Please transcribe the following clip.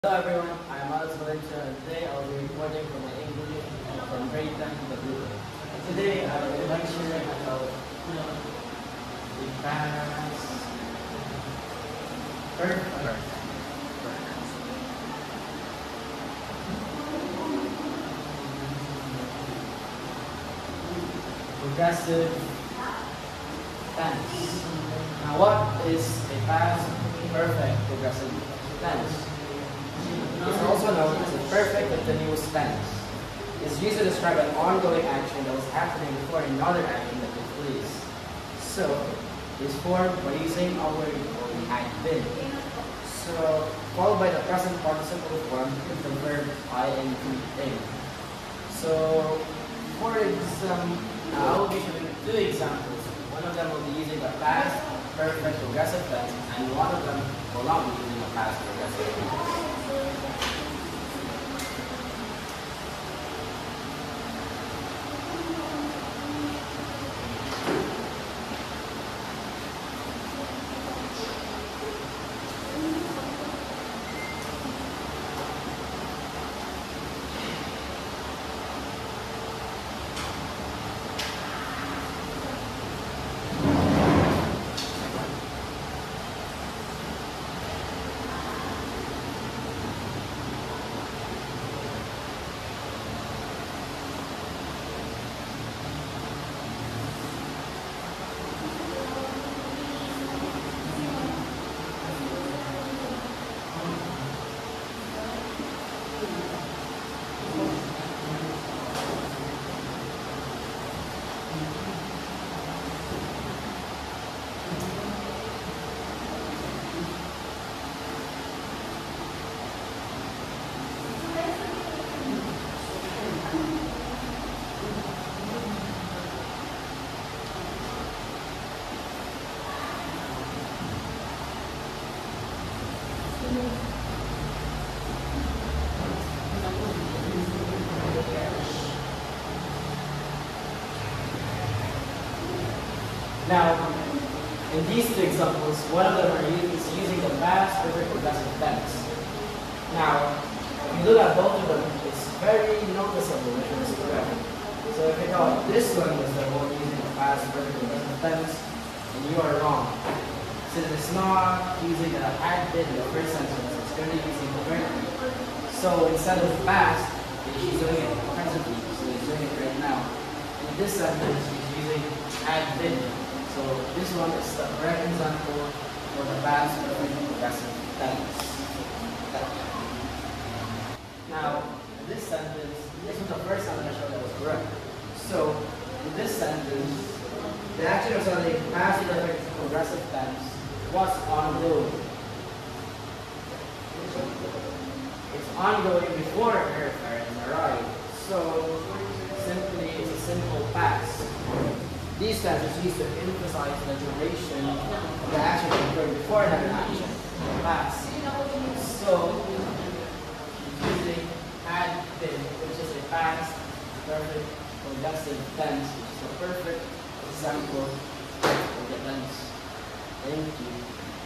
Hello everyone, I am Alex Valencia and today I will be reporting from my English from grade 10 to the group. Today I will be lecturing about the past perfect. Progressive tense. Now what is a past perfect progressive tense? It's also known as a perfect continuous tense. It's used to describe an ongoing action that was happening before another action that took place. So, it's formed by using our word had been. So, followed by the present participle form with the verb ing. So, for example, I will be showing two examples. One of them will be using the past perfect progressive tense, and one of them will not be using the past progressive tense. Now, in these two examples, one of them is using the past perfect progressive tense. Now, if you look at both of them, it's very noticeable which one is correct. So if you thought this one was the one using the past perfect progressive tense, then you are wrong. Since it's not using the had been in the first sentence, it's going to be using the verb. So instead of past, she's doing it presently, so he's doing it right now. In this sentence, he's using had been. So this one is the correct example for the past perfect progressive tense. Now, in this sentence, this was the first sentence I showed that was correct. So, in this sentence, the action of something past perfect progressive tense was ongoing. It's ongoing before her parents arrived. So, simply, it's a simple past. These tenses used to emphasize the duration of the action occurred before that action, the past. So, using had been, which is a past perfect progressive tense, which is a perfect example of the tense. Thank you.